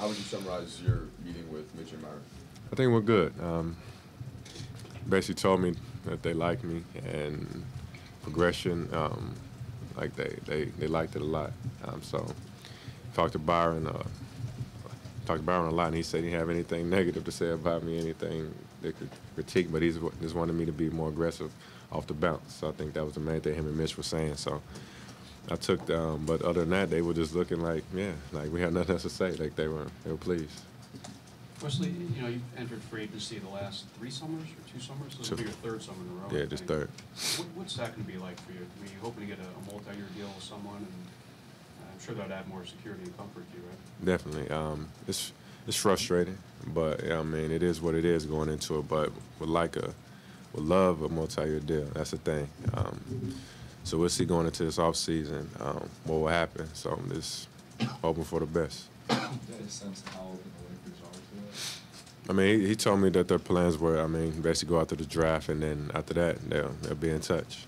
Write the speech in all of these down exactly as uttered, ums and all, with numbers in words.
would you summarize your meeting with Mitch and Myron? I think we're good. Um, basically told me that they like me and progression. Um, like they, they, they liked it a lot. Um, so talked to Byron. Uh, talked to Byron a lot, and he said he didn't have anything negative to say about me, anything they could critique, but he just wanted me to be more aggressive off the bounce. So I think that was the main thing him and Mitch were saying. So I took, um, but other than that, they were just looking like, yeah, like we had nothing else to say. Like they were, they were pleased. Wesley, you know, you've entered free agency the last three summers or two summers? This will be your third summer in a row. Yeah, just third. What, what's that going to be like for you? I mean, you're hoping to get a, a multi-year deal with someone, and I'm sure that would add more security and comfort to you, right? Definitely. Um, it's it's frustrating, but I mean, it is what it is going into it. But would like a, would love a multi-year deal. That's the thing. Um, so we'll see going into this off season um, what will happen. So I'm just hoping for the best. Do you have a sense of how open the Lakers are to it? I mean, he, he told me that their plans were, I mean, basically go after the draft, and then after that, they'll, they'll be in touch.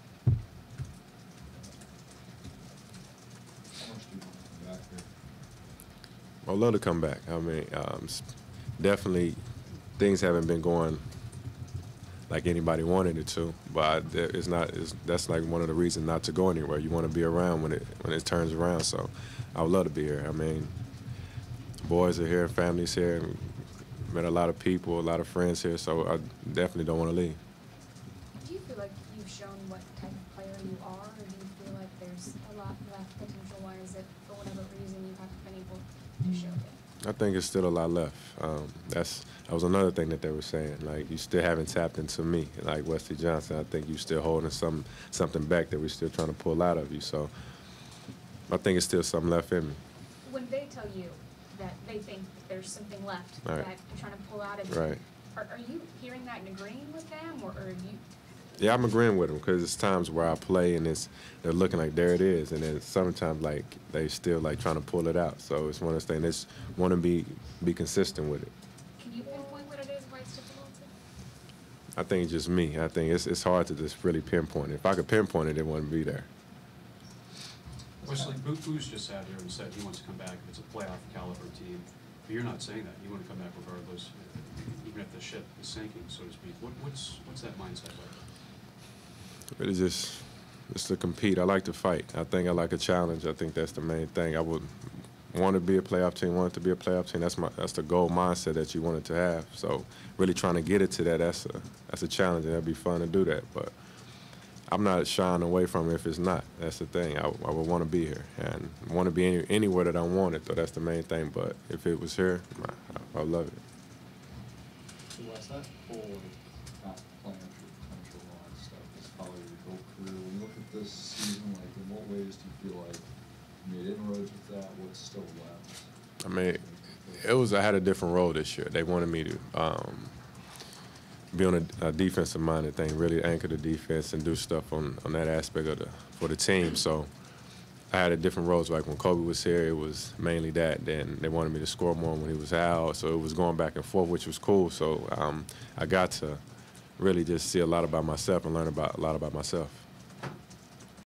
How much do you want to come back here? I'd love to come back. I mean, um, definitely things haven't been going like anybody wanted it to, but it's not. It's, that's like one of the reasons not to go anywhere. You want to be around when it when it turns around. So I would love to be here. I mean, boys are here, families here. Met a lot of people, a lot of friends here, so I definitely don't want to leave. Do you feel like you've shown what type of player you are, or do you feel like there's a lot left potential-wise if, for whatever reason, you haven't been able to show it? I think it's still a lot left. Um, that's that was another thing that they were saying. Like, you still haven't tapped into me, like Wes Johnson. I think you're still holding some something back that we're still trying to pull out of you. So I think it's still something left in me. When they tell you that they think that there's something left Right. that you're trying to pull out of you, Right. are, are you hearing that and agreeing with them, or, or are you? Yeah, I'm agreeing with them because it's times where I play and it's they're looking like there it is, and then sometimes like they still like trying to pull it out. So it's one of those things. Just want to be be consistent with it. Can you pinpoint what it is, why it's difficult to? I think it's just me. I think it's it's hard to just really pinpoint it. If I could pinpoint it, it wouldn't be there. Wesley, Boo's just sat here and said he wants to come back if it's a playoff caliber team. But you're not saying that. You want to come back regardless, even if the ship is sinking, so to speak. What, what's what's that mindset like? Really just just to compete. I like to fight. I think I like a challenge. I think that's the main thing. I would want to be a playoff team, want it to be a playoff team. That's my that's the goal mindset that you want it to have. So really trying to get it to that, that's a that's a challenge, and it'd be fun to do that. But I'm not shying away from it if it's not. That's the thing. I, I would want to be here and want to be any, anywhere that I want it, though. That's the main thing. But if it was here, I, I would love it. So Wes, that whole not playing up your potential line stuff is probably your whole career. When you look at this season, like in what ways do you feel like you made inroads with that? What's still left? I mean, it was I had a different role this year. They wanted me to um, be on a, a defensive-minded thing, really anchor the defense and do stuff on, on that aspect of the for the team. So I had a different roles. Like when Kobe was here, it was mainly that. Then they wanted me to score more when he was out. So it was going back and forth, which was cool. So um, I got to really just see a lot about myself and learn about a lot about myself.